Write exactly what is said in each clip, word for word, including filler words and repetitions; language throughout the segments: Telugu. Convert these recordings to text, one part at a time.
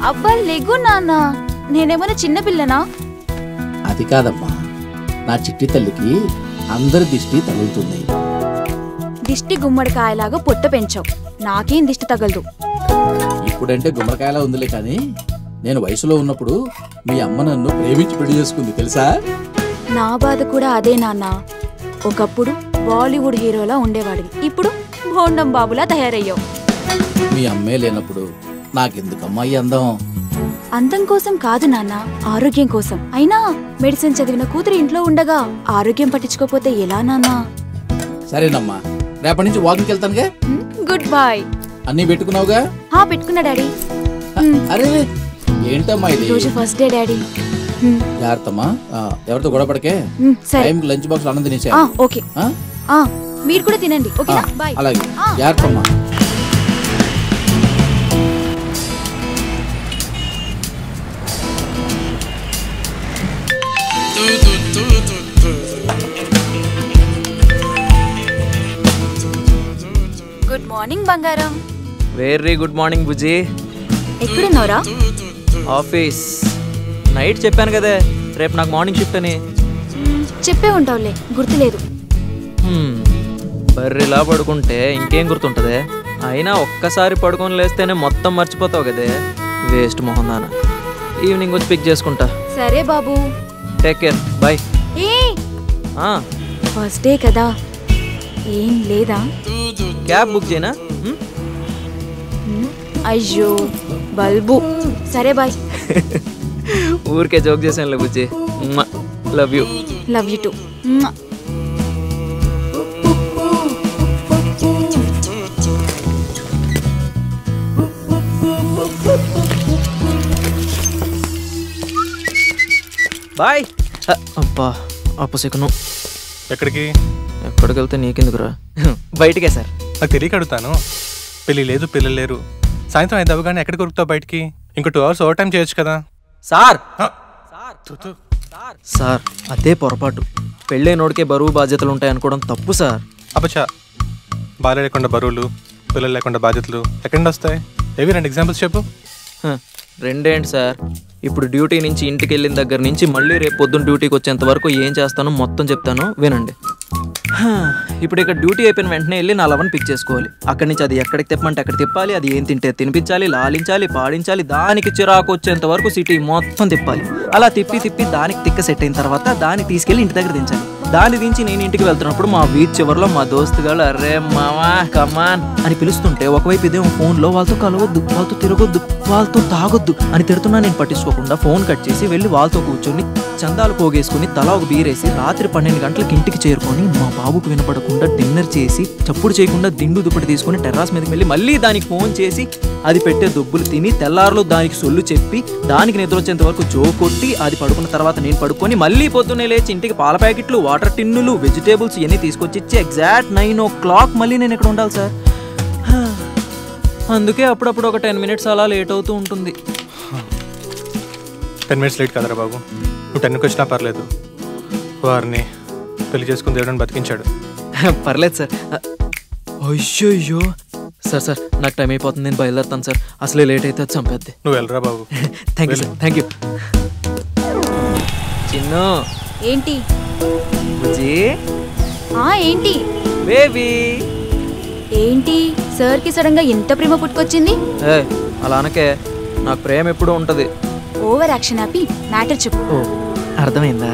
అబ్బా లెగ్గు నాన్న, నేనేమైనా చిన్న పిల్లనా? అది కాదమ్మా, నా చిట్టి తల్లికి అందరి దిష్టి తగులుతుంది. దిష్టి గుమ్మడికాయలాగా పొట్ట పెంచావు, నాకేం దిష్టి తగలదు. ఇప్పుడంటే గుమ్మడికాయలా ఉందిలే, కానీ నేను వయసులో ఉన్నప్పుడు మీ అమ్మ నన్ను ప్రేమించి పెళ్లి చేసుకుంది తెలుసా? నా బాధ కూడా అదే నాన్న. ఒకప్పుడు బాలీవుడ్ హీరోలా ఉండేవాడివి, ఇప్పుడు భోండం బాబులా తయారయ్యావు. మీ అమ్మే లేనప్పుడు నాకెందుకమ్మా ఈ అందం? అందం కోసం కాదు నాన్న, ఆరోగ్యం కోసం. అయినా మెడిసిన్ చదివిన కూతురు ఇంట్లో ఉండగా ఆరోగ్యం పట్టించుకోపోతే ఎలా నాన్న? సరేనమ్మా, రేపటి నుంచి వాకింగ్కి వెళ్తానుగా. Good bye. అన్నీ పెట్టుకున్నావుగా? హా పెట్టుకున్నా డాడీ. అరే ఏంటమ్మా ఇది? రోజు ఫస్ట్ డే డాడీ. జాగ్రత్తమ్మా, ఎవరితో గొడవ పడకే. టైంకి లంచ్ బాక్స్ అన్నం తినేసా. ఓకే, మీరు కూడా తినండి. ఓకేనా? బై. అలాగే, జాగ్రత్తమ్మా. గుడ్ మార్నింగ్ బంగారం. వెరీ గుడ్ మార్నింగ్ బుజ్జి. ఎక్కడున్నారా? ఆఫీస్. నైట్ చెప్పాను కదా రేపు నాకు మార్నింగ్ షిఫ్ట్ అని. చెప్పే ఉంటావులే, గుర్తులేదు. బర్రెలా పడుకుంటే ఇంకేం గుర్తుంటదే? అయినా ఒక్కసారి పడుకొని లేస్తేనే మొత్తం మర్చిపోతావు కదే, వేస్ట్ మొహం దానా. ఈవినింగ్ వచ్చి పిక్ చేసుకుంటా. సరే బాబు, take care, bye. First day కదా, ఏం లేదా? క్యాబ్ బుక్ చేయనా? అయ్యో బల్బు. సరే బాయ్. ఊరికే జోక్ చేసాను బుజ్జి. Love you. Love you too. Bye. అబ్బా అప్పసెకను. ఎక్కడికి? ఎక్కడికి వెళ్తే నీకెందుకురా? బయటికే సార్. నాకు తెలియక అడుగుతాను. పెళ్ళి లేదు, పిల్లలు లేరు. సాయంత్రం ఐదు అవ్వగానే ఎక్కడికి కొరుకుతావు బయటికి? ఇంకో టూ అవర్స్ ఓవర్ టైం చేయొచ్చు కదా. సార్ సార్ అదే పొరపాటు. పెళ్ళైనోడికే బరువు బాధ్యతలు ఉంటాయి అనుకోవడం తప్పు సార్. అబ్బచ్చా, భార్య లేకుండా బరువులు, పిల్లలు లేకుండా బాధ్యతలు ఎక్కడి నుండి వస్తాయి? ఏవి రెండు ఎగ్జాంపుల్స్ చెప్పు. రెండేంటి సార్, ఇప్పుడు డ్యూటీ నుంచి ఇంటికి వెళ్ళిన దగ్గర నుంచి మళ్ళీ రేపు పొద్దున్న డ్యూటీకి వచ్చేంత వరకు ఏం చేస్తానో మొత్తం చెప్తాను, వినండి. ఇప్పుడు ఇక్కడ డ్యూటీ అయిపోయిన వెంటనే వెళ్ళి నా లవన్ పిక్ చేసుకోవాలి. అక్కడి నుంచి అది ఎక్కడికి తిప్పమంటే అక్కడ తిప్పాలి, అది ఏం తింటే తినిపించాలి, లాలించాలి, పాడించాలి, దానికి చిరాకు వచ్చేంత వరకు సిటీ మొత్తం తిప్పాలి. అలా తిప్పి తిప్పి దానికి తిక్క సెట్ అయిన తర్వాత దాన్ని తీసుకెళ్ళి ఇంటి దగ్గర దించాలి. దాన్ని దించి నేను ఇంటికి వెళ్తున్నప్పుడు మా వీధి చివరిలో మా దోస్తుగాళ్ళు అరే మావా కమాన్ అని పిలుస్తుంటే ఒకవైపు ఇదేమో ఫోన్లో వాళ్ళతో కలవద్దు, వాళ్ళతో తిరగొద్దు, వాళ్ళతో తాగొద్దు అని తిడుతున్నా. నేను పట్టించుకోకుండా ఫోన్ కట్ చేసి వెళ్ళి వాళ్ళతో కూర్చొని చందాలు పోగేసుకుని తలా ఒక బీరేసి రాత్రి పన్నెండు గంటలకు ఇంటికి చేరుకొని మా బాబుకు వినపడకుండా డిన్నర్ చేసి చప్పుడు చేయకుండా దిండు దుప్పటి తీసుకుని టెర్రాస్ మీదకి వెళ్ళి మళ్ళీ దానికి ఫోన్ చేసి అది పెట్టే దుబ్బులు తిని తెల్లారులు దానికి సొల్లు చెప్పి దానికి నిద్ర వచ్చేంత వరకు జో కొట్టి అది పడుకున్న తర్వాత నేను పడుకొని మళ్ళీ పొద్దున్నే లేచి ఇంటికి పాల ప్యాకెట్లు, వాటర్ టిన్నులు, వెజిటేబుల్స్ ఇవన్నీ తీసుకొచ్చి ఇచ్చి ఎగ్జాక్ట్ నైన్ ఓ క్లాక్ మళ్ళీ నేను ఇక్కడ ఉండాలి సార్. అందుకే అప్పుడప్పుడు ఒక టెన్ మినిట్స్ అలా లేట్ అవుతూ ఉంటుంది. టెన్ మినిట్స్ లేట్ కదరా బాబు, నువ్వు టెన్కి వచ్చినా పర్లేదు. వారిని పెళ్లి చేసుకుని దేవుడిని బతికించాడు. పర్లేదు సార్. అయ్యో సార్ సార్ నాకు టైం అయిపోతుంది, నేను బయలుదేరుతాను సార్. అసలే లేట్ అయితే అది చంపేద్ది. నువ్వు వెళ్ళరా బాబు. Thank you sir, thank you. Chinnu. ఏంటి బుజ్జి? ఏంటి బేబీ? ఏంటి సార్ కి సడన్ గా ఎంత ప్రేమ పుట్టుకొచ్చింది? ఏ అలా అనకే, నాకు ప్రేమ ఎప్పుడూ ఉంటది. ఓవర్ యాక్షన్ ఆపి మ్యాటర్ చెప్పు. ఓ అర్థమైందా?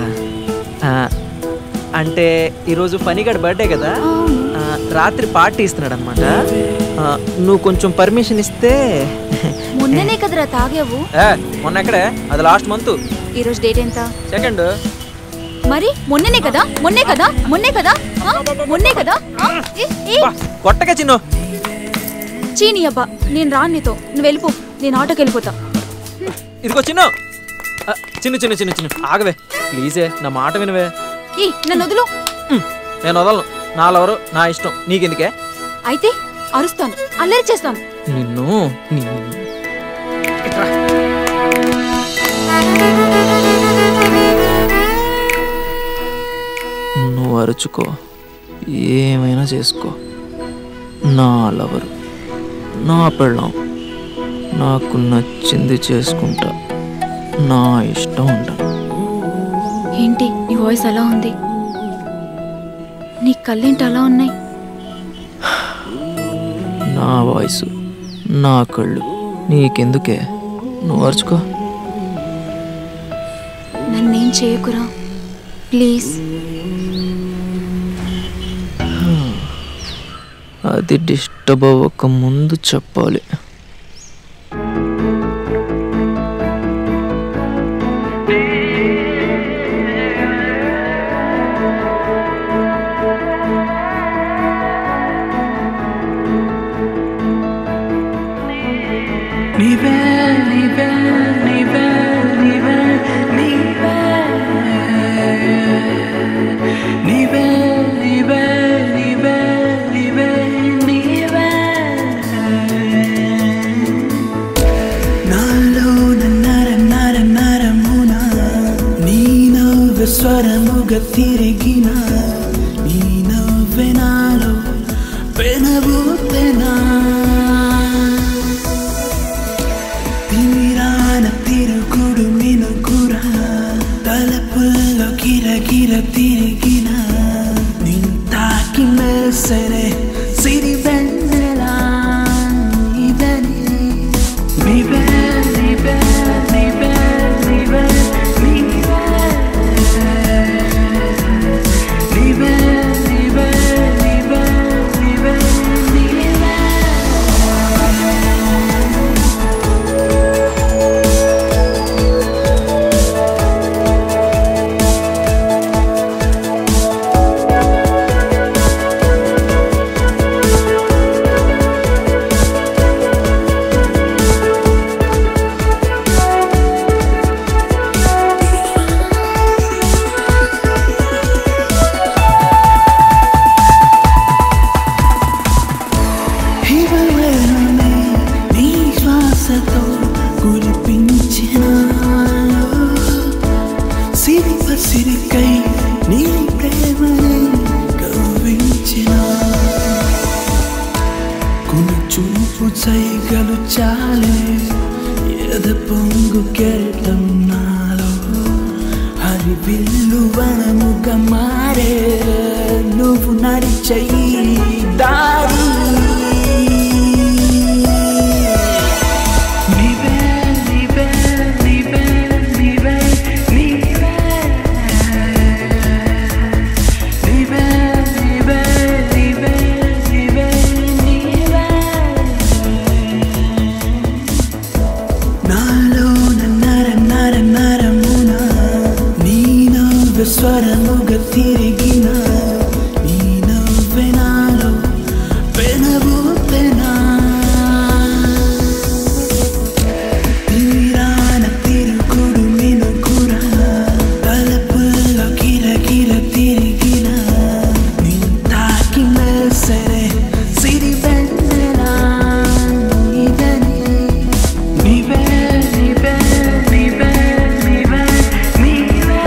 అంటే ఈరోజు ఫనీగాడి బర్త్డే కదా, రాత్రి పార్టీ ఇస్తున్నాడు అనమాట. నువ్వు కొంచెం పర్మిషన్ ఇస్తే. మొన్ననే కదరా తాగావు? మొన్న ఎక్కడే, అది లాస్ట్ మంత్. ఈరోజు డేట్ ఎంత? సెకండ్. మరి మొన్ననే కదా, మొన్నే కదా, మొన్నే కదా, మొన్నే కదా. కొట్టగా చిన్ను. చీని అబ్బా, నేను రాను నీతో, నువ్వు వెళ్ళిపో, నేను ఆటోకి వెళ్ళిపోతా. ఇదిగో చిన్ను. చిన్ను చిన్ను చిన్ను చిన్ను ఆగవే ప్లీజే, నా మాట వినవే. ఈ నన్ను వదులు. నేను వదలను, నాలెవరు నా ఇష్టం, నీకెందుకే? అయితే అరుస్తాను, అల్లరి చేస్తాను. నిన్ను నువ్వు అరుచుకో, ఏమైనా చేసుకో, నా లవరు, నా పెళ్ళాం, నాకు నచ్చింది చేసుకుంటా, నా ఇష్టం ఉంటాను. ఏంటి నీ వాయిస్ అలా ఉంది? నీ కళ్ళేంటి అలా ఉన్నాయి? నా వాయిస్, నా కళ్ళు నీకెందుకే? నువ్వు అరుచుకో. నన్నేం చేయకురా ప్లీజ్. అది డిస్టర్బ్ అవ్వక ముందు చెప్పాలి. నీవే నీవే నీవే నీవే నీవే నీవే నీవే నీవే నీవే నీవే నాలో నన్నర నర నరమున నీ నవ్వు స్వరముగా తిరిగిన నీ నవ్వే నాలో పెనబూతెనా తిరుగుడు మినుగురా తలపుల్లో గిరగిర తిరిగిన నింతాకి మెరిసెనే సిరి వెన్నెలా నీవెని నీవే నీవే నీవే నీవే నీవే నీవే నీవే నీవే నీవే నీవే సిరికై నీ ప్రేమని గౌరవించిన కొన్ని చూపు సైగలు చాలే ఎద పొంగు కెరటం నాలో హరి విల్లు వనముగా మారే నువ్వు నడిచే దారి స్వరముగా తిరిగిన నీ నవ్వే నాలో పెనబూతెనా తీరాన తిరుగుడు మినుగురా తలపుల్లో గిరగిర తిరిగిన నింతాకి మెరిసెనే సిరి వెన్నెలా నీవెని నీవే నీవే నీవే నీవే నీవే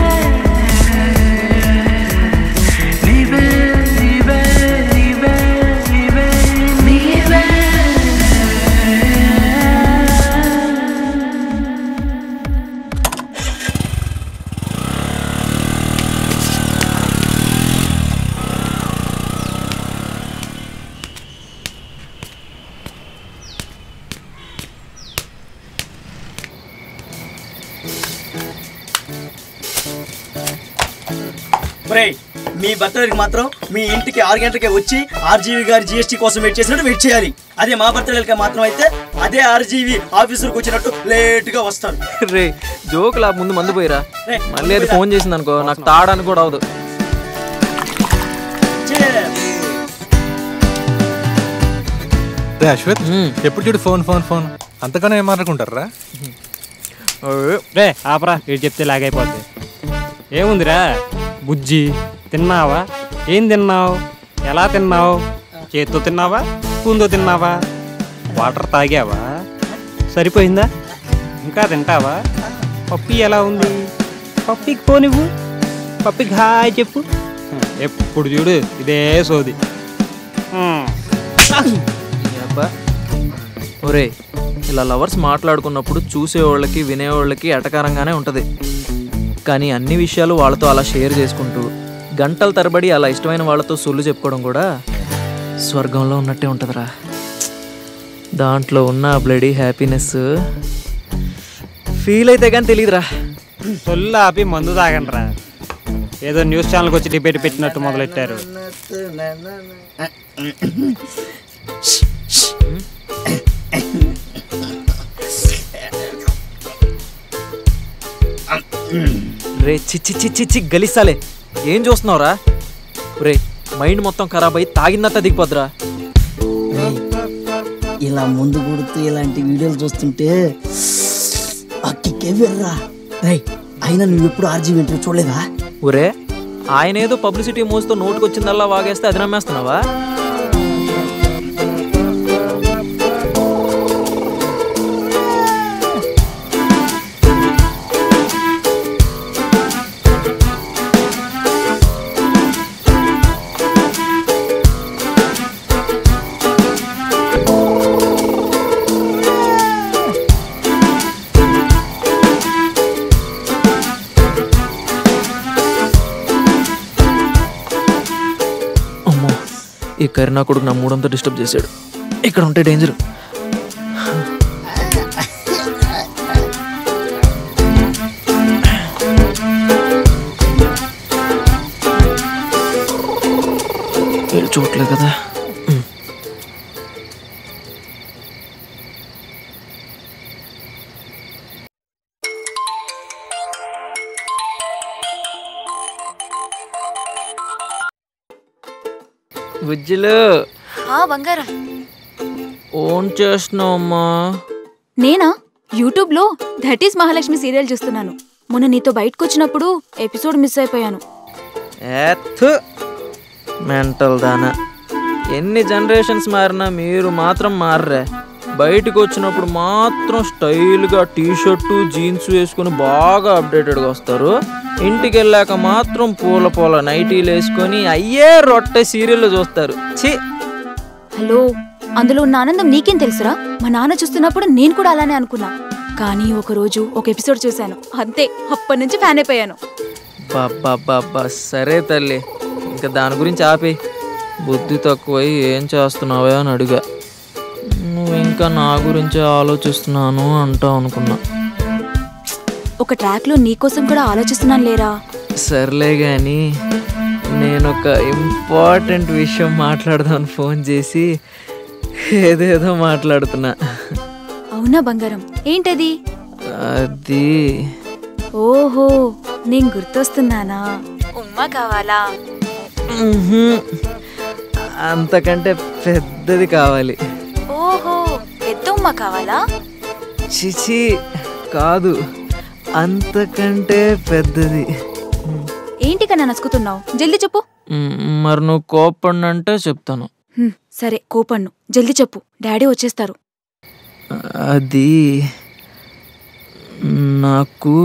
మీ బర్త్డేకి మాత్రం మీ ఇంటికి ఆరు గంటలకే వచ్చి ఆర్జీవి గారి జిఎస్టీ కోసం వెయిట్ చేసినట్టు వెయిట్ చేయాలి. అదే మా బర్త్డేకి మాత్రం అయితే అదే ఆర్జీవి ఆఫీసర్కి వచ్చినట్టు లేట్ గా వస్తారు. రే జోకులా ముందు మందు పోయిరా, మళ్ళీ అది ఫోన్ చేసింది అనుకో నాకు తాడానికి కూడా అవదు. అశ్వత్ ఎప్పుడు చూడు ఫోన్ ఫోన్ ఫోన్ అంతగానే ఏం మాట్లాడుకుంటారా? రే ఆపరా, వీడు చెప్తే లాగైపోద్ది. ఏముందిరా బుజ్జి, తిన్నావా? ఏం తిన్నావు? ఎలా తిన్నావు? చేత్తో తిన్నావా? స్పూన్తో తిన్నావా? వాటర్ తాగావా? సరిపోయిందా? ఇంకా తింటావా? పప్పి ఎలా ఉంది? పప్పికి పోనివ్వు, పప్పికి హాయ్ చెప్పు. ఎప్పుడు చూడు ఇదే సోది. ఒరే ఇలా లవర్స్ మాట్లాడుకున్నప్పుడు చూసేవాళ్ళకి వినేవాళ్ళకి ఎటకారంగానే ఉంటుంది. కానీ అన్ని విషయాలు వాళ్ళతో అలా షేర్ చేసుకుంటూ గంటల తరబడి అలా ఇష్టమైన వాళ్ళతో సొల్లు చెప్పుకోవడం కూడా స్వర్గంలో ఉన్నట్టే ఉంటుందిరా. దాంట్లో ఉన్న బ్లడీ హ్యాపీనెస్ ఫీల్ అయితే కానీ తెలియదురా. సొల్లు ఆపి మందు తాగండి రా. ఏదో న్యూస్ ఛానల్కి వచ్చి డిబేట్ పెట్టినట్టు మొదలెట్టారు. రే చిచ్చి చిచ్చి చి గలిస్తాలే, ఏం చూస్తున్నావురా? రే మైండ్ మొత్తం ఖరాబ్ అయ్యి తాగినంత దిగిపోద్దురా. ఇలా ముందు కొడుతూ ఇలాంటి వీడియోలు చూస్తుంటే అక్కికే వెర్రా. రై అయినా నువ్వు ఎప్పుడు ఆర్జీవి ఇంటర్వ్యూ చూడలేదా? ఊరే ఆయన ఏదో పబ్లిసిటీ మోస్తో నోటుకొచ్చిందల్లా వాగేస్తే అది నమ్మేస్తున్నావా? ఈ కరీనా కొడుకు నా మూడంతా డిస్టర్బ్ చేశాడు. ఇక్కడ ఉంటే డేంజర్. చూడలేదు కదా. బుజ్జిలు బంగారం ఓన్ చేస్తున్నావమ్మా? నేనా యూట్యూబ్ లో దట్ ఈస్ మహాలక్ష్మి సీరియల్ చూస్తున్నాను. మొన్న నీతో బయటకు వచ్చినప్పుడు ఎపిసోడ్ మిస్ అయిపోయాను. మెంటల్ దానా, ఎన్ని జనరేషన్స్ మారినా మీరు మాత్రం మారరే. బయటకు వచ్చినప్పుడు మాత్రం స్టైల్గా టీషర్టు జీన్స్ వేసుకొని బాగా అప్డేటెడ్గా వస్తారు. ఇంటికి వెళ్ళాక మాత్రం పూల పూల నైటీలు వేసుకొని అయ్యే రొట్టె సీరియల్ చూస్తారు. ఛీ! హలో, అందులో ఉన్న ఆనందం నీకేం తెలుసురా? మా నాన్న చూస్తున్నప్పుడు నేను కూడా అలానే అనుకున్నా. కానీ ఒకరోజు ఒక ఎపిసోడ్ చూశాను, అంతే, అప్పటి నుంచి ఫ్యాన్ అయిపోయాను. బాబ్బా సరే తల్లి, ఇంకా దాని గురించి ఆపి. బుద్ధి తక్కువై ఏం చేస్తున్నావా అని అడిగా. నువ్వు ఇంకా నా గురించి ఆలోచిస్తున్నాను అంటావు అనుకున్నా. ఒక ట్రాక్లో నీకోసం కూడా ఆలోచిస్తున్నాను లేరా. సర్లే కానీ నేను ఒక ఇంపార్టెంట్ విషయం మాట్లాడదామని ఫోన్ చేసి ఏదేదో మాట్లాడుతున్నా. అవునా బంగారం? ఏంటది? అది ఓహో, నేను గుర్తొస్తున్నానా? ఉమ్మా కావాలా? అంతకంటే పెద్దది కావాలి. ఓహో, పెద్ద ఉమ్మా కావాలా? చిచి కాదు, అంతకంటే పెద్దది. ఏంటి కన్నా నసుకుతున్నావు? జల్దీ చెప్పు. మరి నువ్వు కోపడినంటే చెప్తాను. సరే కోపన్ను, జల్దీ చెప్పు, డాడీ వచ్చేస్తారు. అది నాకు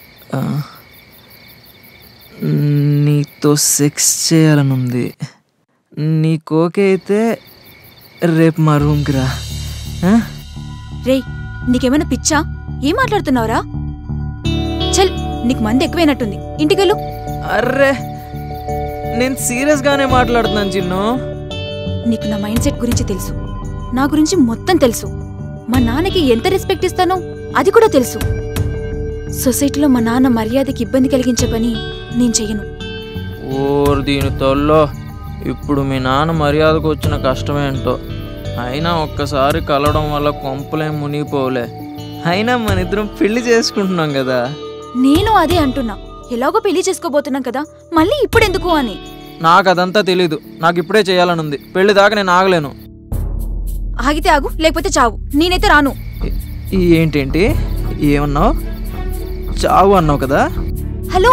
నీతో సెక్స్ చేయాలనుంది. నీకు ఓకే అయితే రేపు మా రూమ్కి రా. రే, నీకేమైనా పిచ్చా? ఏం మాట్లాడుతున్నావురా? చల్, నీకు మంది ఎక్కువైనట్టుంది, ఇంటికెళ్ళు. అర్రే, నేను సీరియస్ గానే మాట్లాడుతున్నాను చిన్ను. నీకు నా మైండ్ సెట్ గురించి తెలుసు, నా గురించి మొత్తం తెలుసు. మా నాన్నకి ఎంత రెస్పెక్ట్ ఇస్తానో అది కూడా తెలుసు. సొసైటీలో మా నాన్న మర్యాదకి ఇబ్బంది కలిగించే పని నేను చెయ్యను. ఓర్ దీని తొల్లో, ఇప్పుడు మీ నాన్న మర్యాదకు వచ్చిన కష్టమేంటో. అయినా ఒక్కసారి కలవడం వల్ల కొంపలేం మునిగిపోలే. అయినా మన ఇద్దరం పెళ్లి చేసుకుంటున్నాం కదా. నేను అదే అంటున్నా, ఎలాగో పెళ్లి చేసుకోబోతున్నాం కదా, మళ్ళీ ఇప్పుడెందుకు అని. నాకు అదంతా తెలీదు, నాకు ఇప్పుడే చేయాలనుంది. పెళ్లి దాకా నేను ఆగలేను. ఆగితే ఆగు, లేకపోతే చావు, నేనైతే రాను. ఏంటేంటి ఏమన్నావు? చావు అన్నావు కదా? హలో,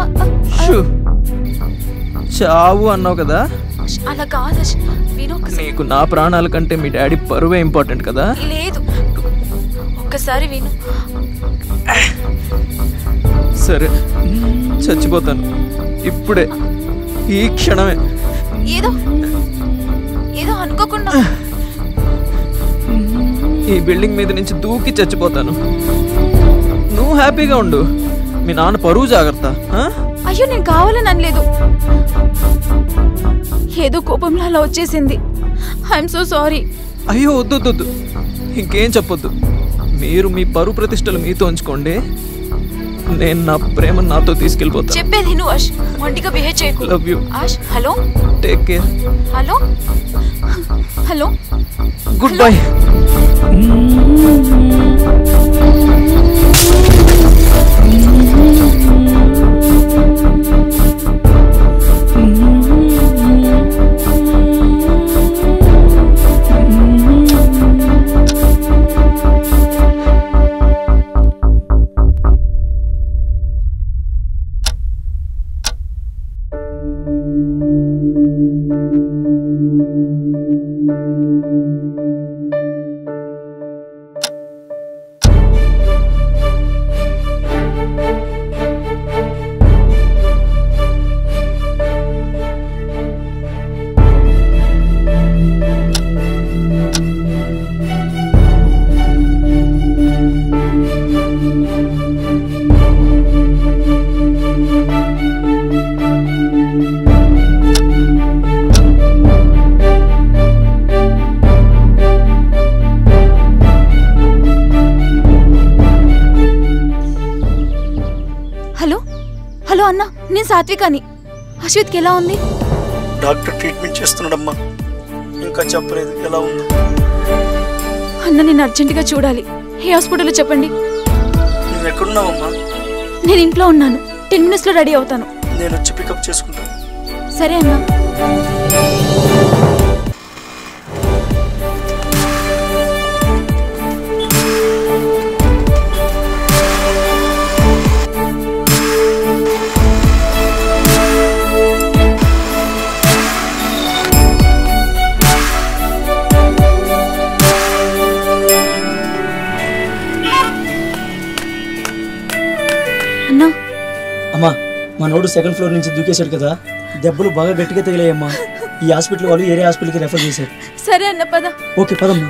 చావు అన్నావు కదా? అలా కాదు, నీకు నా ప్రాణాల కంటే మీ డాడీ పరువే ఇంపార్టెంట్ కదా? లేదు, ఒక్కసారి విను. సరే, చచ్చిపోతాను ఇప్పుడే, ఈ క్షణమే. ఏదో ఏదో అనుకోకుండా ఈ బిల్డింగ్ మీద నుంచి దూకి చచ్చిపోతాను. నువ్వు హ్యాపీగా ఉండు. మీ నాన్న పరువు జాగ్రత్త. అయ్యో నేను కావాలని అనలేదు, ఏదో కోపంలో అలా వచ్చేసింది. I'm so sorry. అయ్యో వద్దు వద్దు, ఇంకేం చెప్పొద్దు. మీరు మీ పరువు ప్రతిష్టలు మీతో ఉంచుకోండి, నేను నా ప్రేమ నాతో తీసుకెళ్ళిపోతాను. చెప్పేది నువ్వు ఆష్, ఒంటిగా బిహేవ్ చేయకు. Love you Ash. Hello take care. Hello hello good bye. Hello అన్న, నేను సాత్వికాని. అశ్విత్కి ఎలా ఉంది? డాక్టర్ ట్రీట్మెంట్ చేస్తున్నాడమ్మా, ఇంకా చెప్పలేదు ఎలా ఉందో. అన్న నేను అర్జెంటుగా చూడాలి. ఏ హాస్పిటల్లో చెప్పండి. నువ్వు ఎక్కడున్నావమ్మా? నేను ఇంట్లో ఉన్నాను, టెన్ మినిట్స్ లో రెడీ అవుతాను. నేను వచ్చి పికప్ చేసుకుంటాను. సరే అన్నా. అమ్మా, మా నోడు సెకండ్ ఫ్లోర్ నుంచి దూకేశాడు కదా, దెబ్బలు బాగా గట్టిగా తగిలాయమ్మా. ఈ హాస్పిటల్ వాళ్ళు ఏరే హాస్పిటల్కి రెఫర్ చేశారు. సరే అన్న పద. ఓకే పదమ్మా.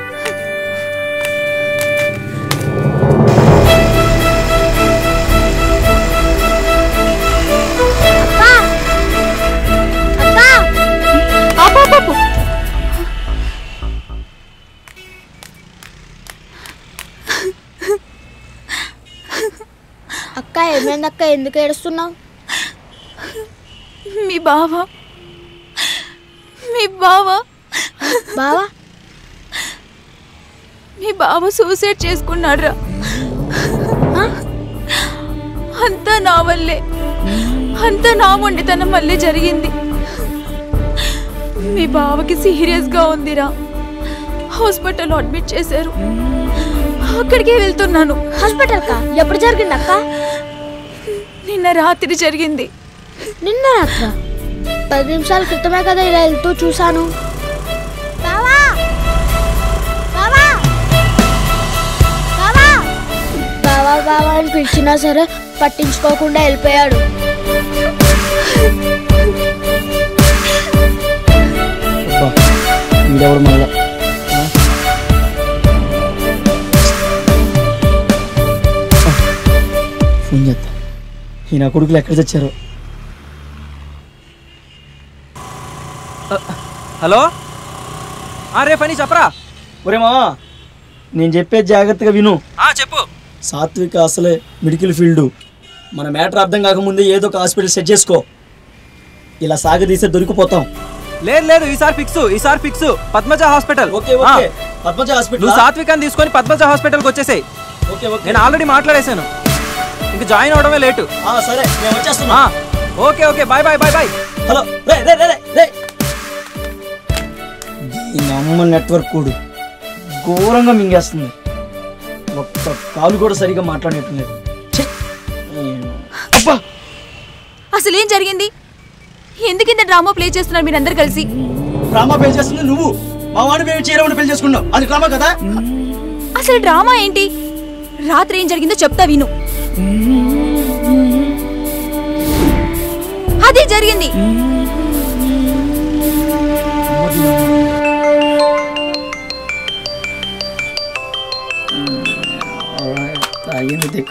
అక్క ఏమైందక్క, ఎందుకు ఏడుస్తున్నావు? మీ బావ మీ బావ బావా మీ బావ సూసైడ్ చేసుకున్నాడ్రా. అంతా నా వల్లే, అంతా నా మొండితనం వల్లే జరిగింది. మీ బావకి సీరియస్ గా ఉందిరా, హాస్పిటల్ అడ్మిట్ చేశారు. అక్కడికే వెళ్తున్నాను. హాస్పిటల్ కా? ఎప్పుడు జరిగింది అక్క? నిన్న రాత్రి జరిగింది. నిన్న రాత్ర? పది నిమిషాల క్రితమే కదా ఇలా వెళ్తూ చూశాను. బావా బావా బావా బావా బావా అని పిలిచినా సరే పట్టించుకోకుండా వెళ్ళిపోయాడు. మళ్ళా ఫోన్ చేస్తా. ఈ నా కొడుకులు ఎక్కడ తెచ్చారు? హలో, రే పని చెప్పరా. ఒరే మావా, నేను చెప్పేది జాగ్రత్తగా విను. చెప్పు. సాత్విక అసలే మెడికల్ ఫీల్డ్. మన మ్యాటర్ అర్థం కాకముందే ఏదో ఒక హాస్పిటల్ సెట్ చేసుకో. ఇలా సాగదీసే దొరికిపోతాం. లేదు లేదు, ఈసారి ఫిక్స్, ఈసారి fix. Padmaja hospital. Okay okay, Padmaja hospital. నువ్వు సాత్వికాన్ని తీసుకొని పద్మజ హాస్పిటల్కి వచ్చేసాయి. ఓకే ఓకే, నేను ఆల్రెడీ మాట్లాడేశాను, ఇంకా జాయిన్ అవడమే లేటు. సరే నేను వచ్చేస్తున్నా. Okay okay, bye bye bye bye. Hello రే రే రే రే, ఈ అమ్మ నెట్వర్క్ కోడ్ ఘోరంగా మింగేస్తుంది. ఒక్క కాలు కూడా సరిగా మాట్లాడేట్లేదు. అసలు ఏం జరిగింది? ఎందుకు ఇంత డ్రామా ప్లే చేస్తున్నారు మీరందరు కలిసి? డ్రామా ప్లే చేస్తుంది నువ్వు. మా వాడిని మేము చీరమని పెళ్లి చేసుకున్నావు, అది డ్రామా కదా? అసలు డ్రామా ఏంటి? రాత్రి ఏం జరిగిందో చెప్తా విను. అదే జరిగింది.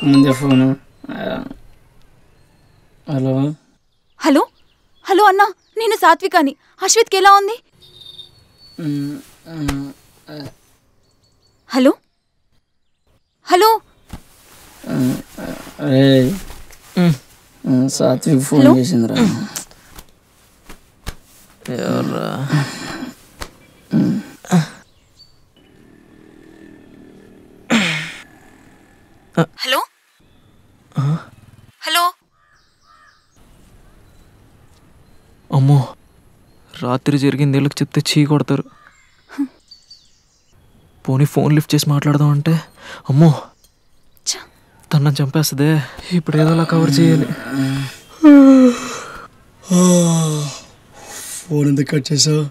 ముందే ఫోను. హలో హలో హలో అన్నా, నేను సాత్వికాని. అశ్విత్కి ఎలా ఉంది? హలో హలో అరే సాత్విక్ ఫోన్ చేసిందిరా. ఎవర్రా? హలో హలో అమ్మో, రాత్రి జరిగింది వీళ్ళకి చెప్తే చీ కొడతారు. పోనీ ఫోన్ లిఫ్ట్ చేసి మాట్లాడదాం అంటే అమ్మో తన చంపేస్తుందే. ఇప్పుడు ఏదోలా కవర్ చేయాలి. ఫోన్ ఎందుకు కట్ చేసావు?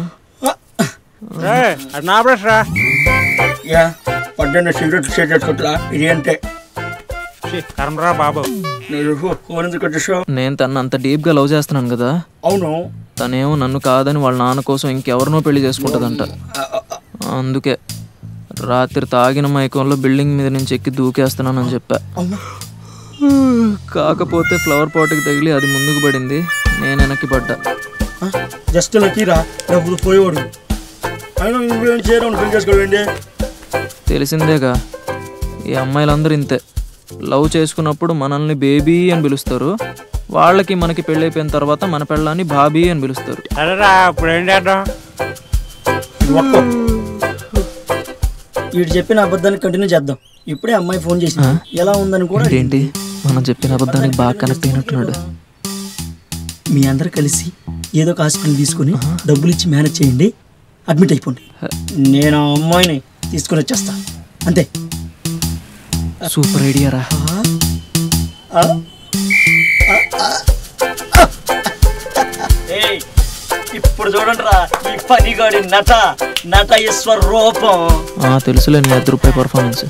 నా బ్రష్ రా. యా పడ్డ సిగరెట్ చేసేట్టుకుంటా ఇది అంటే కర్మరా బాబు. ఫోన్ ఎందుకు కట్ చేసావు? నేను తను అంత డీప్గా లవ్ చేస్తున్నాను కదా. అవును. తనేమో నన్ను కాదని వాళ్ళ నాన్న కోసం ఇంకెవరినో పెళ్లి చేసుకుంటుందంట. అందుకే రాత్రి తాగిన మైకంలో బిల్డింగ్ మీద నుంచి ఎక్కి దూకేస్తున్నానని చెప్పా. కాకపోతే ఫ్లవర్ పాట్కి తగిలి అది ముందుకు పడింది, నేను వెనక్కి పడ్డా. జస్ట్ లక్కీరా, డబ్బులు పోయేవాడు. అయినా నువ్వేం చేయడం పెళ్లి చేసుకోండి. తెలిసిందేగా, ఈ అమ్మాయిలందరూ ఇంతే. లవ్ చేసుకున్నప్పుడు మనల్ని బేబీ అని పిలుస్తారు, వాళ్ళకి మనకి పెళ్ళైపోయిన తర్వాత మన పెళ్ళాన్ని బాబీ అని పిలుస్తారు. సరేరా, ఇప్పుడు ఏం చేద్దాం? వీడు చెప్పిన అబద్ధాన్ని కంటిన్యూ చేద్దాం. ఇప్పుడే అమ్మాయి ఫోన్ చేసింది, ఎలా ఉందని కూడా. ఏంటి మనం చెప్పిన అబద్ధానికి బాగా కనెక్ట్ అయినట్టున్నాడు. మీ అందరు కలిసి ఏదో ఒక హాస్పిటల్ తీసుకుని డబ్బులు ఇచ్చి మేనేజ్ చేయండి, అడ్మిట్ అయిపోండి. నేను ఆ అమ్మాయిని తీసుకుని వచ్చేస్తా, అంతే. సూపర్ ఐడియా రా. ఇప్పుడు చూడండి రా ఈ పనిగాడి నట నట ఈశ్వర రూపం. తెలుసులే నీ ఐదు రూపాయి పర్ఫార్మెన్స్.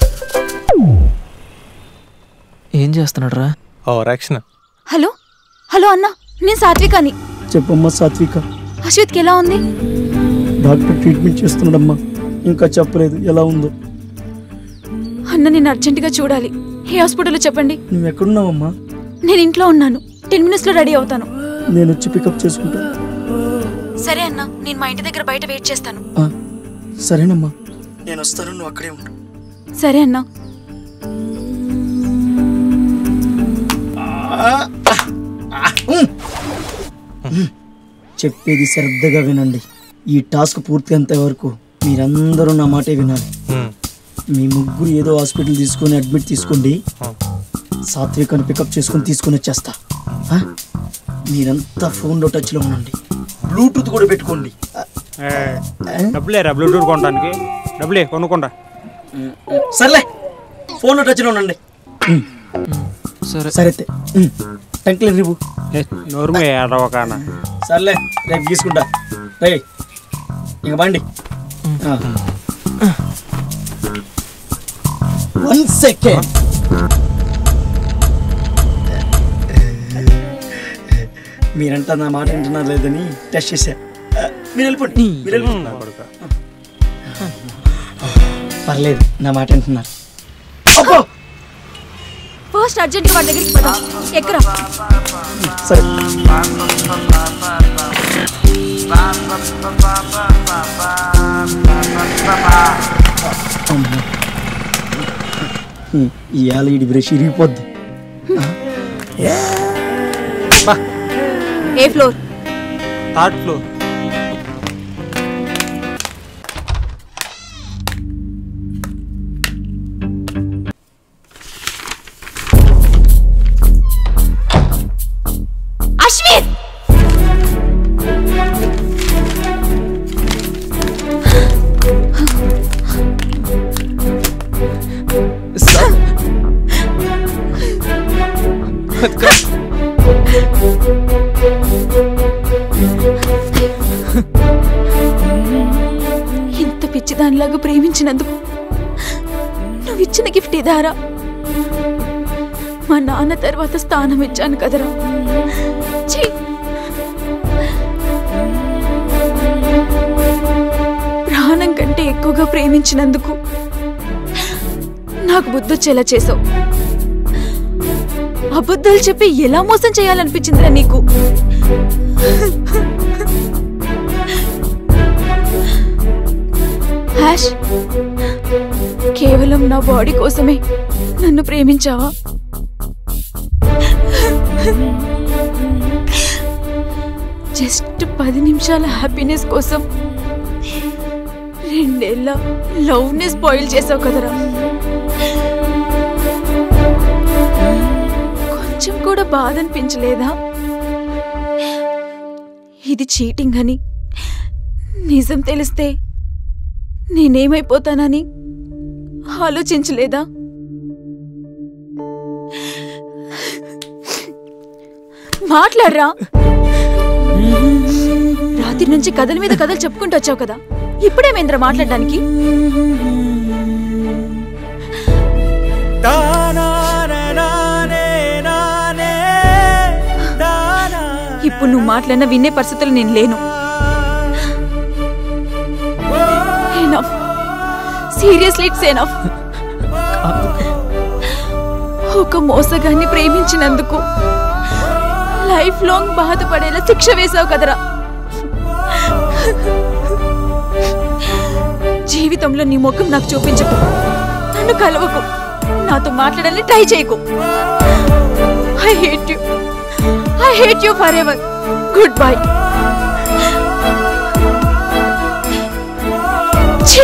ఏం చేస్తున్నాడు రా? హలో హలో అన్నా, నేను సాత్వికాని. చెప్పమ్మా సాత్విక. అశ్విత్కి ఎలా ఉంది? డాక్టర్ ట్రీట్మెంట్ చేస్తున్నాడమ్మా, ఇంకా చెప్పలేదు ఎలా ఉందో. అన్న నేను అర్జెంటుగా చూడాలి. ఏ హాస్పిటల్లో చెప్పండి. నువ్వు ఎక్కడున్నావమ్మా? నేను ఇంట్లో ఉన్నాను. టెన్ మినిట్స్ లో రెడీ అవుతాను. నేను వచ్చి పికప్ చేసుకుంటాను. సరే అన్న, నేను మా ఇంటి దగ్గర బయట వెయిట్ చేస్తాను. సరేనమ్మా, నేను వస్తాను, నువ్వు అక్కడే ఉండు. సరే అన్నా. చెప్పేది శ్రద్ధగా వినండి. ఈ టాస్క్ పూర్తింత వరకు మీరందరూ నా మాటే వినాలి. మీ ముగ్గురు ఏదో హాస్పిటల్ తీసుకొని అడ్మిట్ తీసుకోండి. సాత్వికను పికప్ చేసుకొని తీసుకొని వచ్చేస్తా. మీరంతా ఫోన్లో టచ్లో ఉండండి. బ్లూటూత్ కూడా పెట్టుకోండి. డబ్బులేరా బ్లూటూత్ కొనడానికి? డబ్బులే కొనుక్కోండా. సర్లే, ఫోన్లో టచ్లో ఉండండి. సరే సరే టంక్లే రేపు నోరుమే అడవకాన. సర్లే, రేపు తీసుకుంటా. రే ఇంక బండి. One second. మీరంతా నా మాట వింటున్నారు లేదని టెస్ట్ చేశా. మీరు వెళ్ళిపోండి, మీరు వెళ్ళిపోండి. పర్లేదు, నా మాట వింటున్నారు. ఫస్ట్ అర్జెంట్ వాడి దగ్గరికి పద. ఎక్కరా? సరే. ఇవాళ ఇడి బ్రష్ ఇరిగిపోద్ది. ఏ ఫ్లోర్? Third floor. అశ్విత్! ఇంత పిచ్చిదానిలాగా ప్రేమించినందుకు నువ్వు ఇచ్చిన గిఫ్ట్ ఇదారా? మా నాన్న తర్వాత స్థానం ఇచ్చాను కదరా. ప్రాణం కంటే ఎక్కువగా ప్రేమించినందుకు నాకు బుద్ధొచ్చేలా చేసావు. అబద్ధాలు చెప్పి ఎలా మోసం చేయాలనిపించిందిరా నీకు? హ్యాష్, కేవలం నా బాడీ కోసమే నన్ను ప్రేమించావా? జస్ట్ పది నిమిషాల హ్యాపీనెస్ కోసం రెండేళ్ల లవ్ ని స్పాయిల్ చేసావు కదరా. కొంచెం కూడా బాధ అనిపించలేదా? ఇది చీటింగ్ అని నిజం తెలిస్తే నేనేమైపోతానని ఆలోచించలేదా? మాట్లాడరా. రాత్రి నుంచి కథల మీద కథలు చెప్పుకుంటూ వచ్చావు కదా, ఇప్పుడేమేంద్ర మాట్లాడడానికి? ఇప్పుడు నువ్వు మాట్లాడినా వినే పరిస్థితులు నేను లేను. Enough, seriously it's enough. ఒక మోసగాన్ని ప్రేమించినందుకు లైఫ్ లాంగ్ బాధపడేలా శిక్ష వేశావు కదరా. జీవితంలో నీ ముఖం నాకు చూపించకు, నన్ను కలవకు, నాతో మాట్లాడాలని ట్రై చేయకు. I hate you, I hate you forever. Good bye. ఛీ!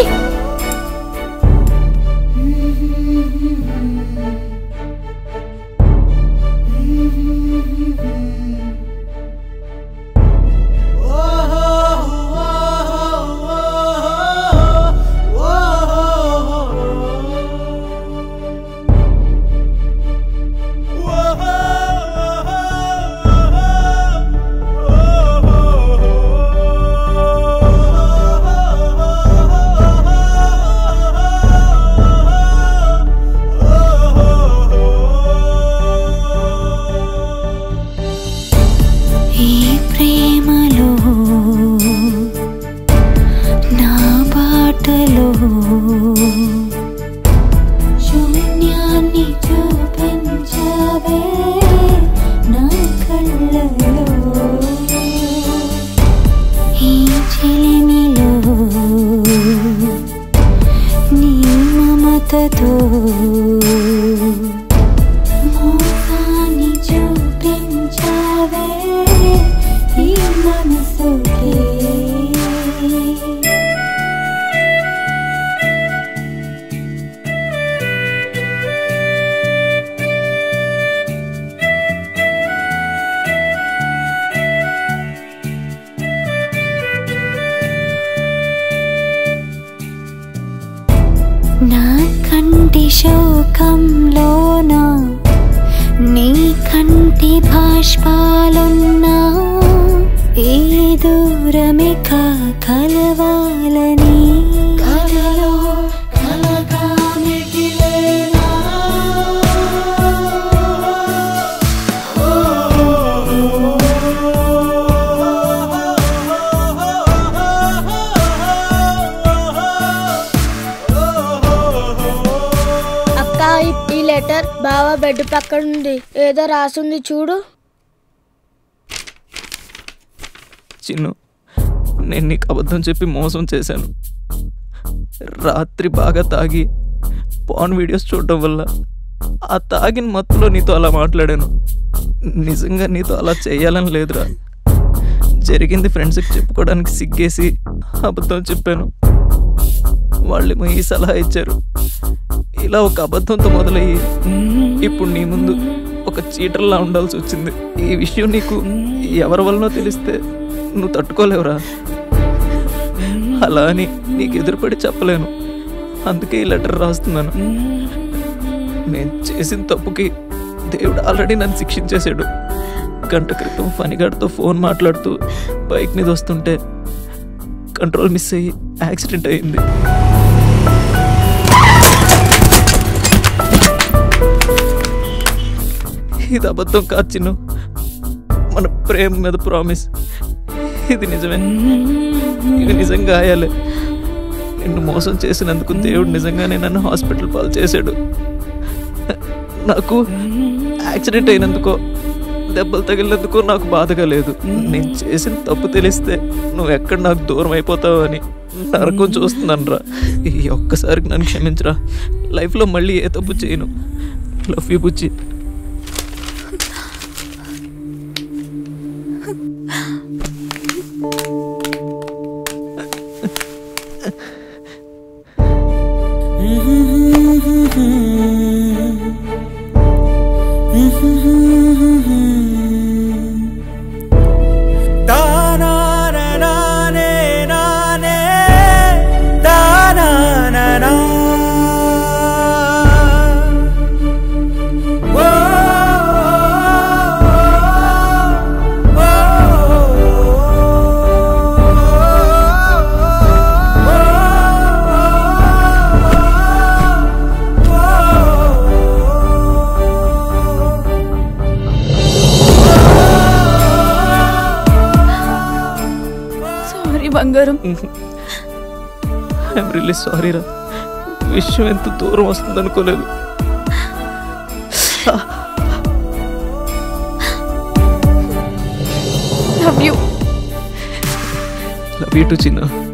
నా కంటి శోకంలోనా నీ కంటి బాష్పాలున్నా ఏ దూరమే కా కలవాలని కలలో కలగా మిగిలేనా ఈ లెటర్ బావ బెడ్ పక్కన ఉంది, ఏదో రాసుంది చూడు. చిన్ను, నేను నీకు అబద్ధం చెప్పి మోసం చేశాను. రాత్రి బాగా తాగి పాన్ వీడియోస్ చూడటం వల్ల ఆ తాగిన మత్తులో నీతో అలా మాట్లాడాను. నిజంగా నీతో అలా చేయాలని లేదురా. జరిగింది ఫ్రెండ్స్కి చెప్పుకోవడానికి సిగ్గేసి అబద్ధం చెప్పాను. వాళ్ళేమో ఈ సలహా ఇచ్చారు. ఇలా ఒక అబద్ధంతో మొదలయ్యి ఇప్పుడు నీ ముందు ఒక చీటర్లా ఉండాల్సి వచ్చింది. ఈ విషయం నీకు ఎవరి వల్లనో తెలిస్తే నువ్వు తట్టుకోలేవురా. అలా అని నీకు ఎదురుపడి చెప్పలేను. అందుకే ఈ లెటర్ రాస్తున్నాను. నేను చేసిన తప్పుకి దేవుడు ఆల్రెడీ నన్ను శిక్షించేశాడు. గంట క్రితం ఫణిగాడితో ఫోన్ మాట్లాడుతూ బైక్ మీద వస్తుంటే కంట్రోల్ మిస్ అయ్యి యాక్సిడెంట్ అయింది. ఇది అబద్ధం కాదు చిన్ను, మన ప్రేమ మీద ప్రామిస్. ఇది నిజమే, ఇది నిజంగా అయ్యాలే. నిన్ను మోసం చేసినందుకు దేవుడు నిజంగానే నన్ను హాస్పిటల్ పాలు చేశాడు. నాకు యాక్సిడెంట్ అయినందుకో దెబ్బలు తగిలినందుకో నాకు బాధగా లేదు. నేను చేసిన తప్పు తెలిస్తే నువ్వు ఎక్కడ నాకు దూరం అయిపోతావు అని నరకం చూస్తున్నాను రా. ఈ ఒక్కసారికి నన్ను క్షమించరా. లైఫ్లో మళ్ళీ ఏ తప్పు చేయను. లవ్ యూ బుజ్జి. బంగారం, ఐఎమ్ రియల్లీ సారీ రా. విషయం ఎంత దూరం వస్తుంది అనుకోలేదు. Love you. Love you too చిన్న.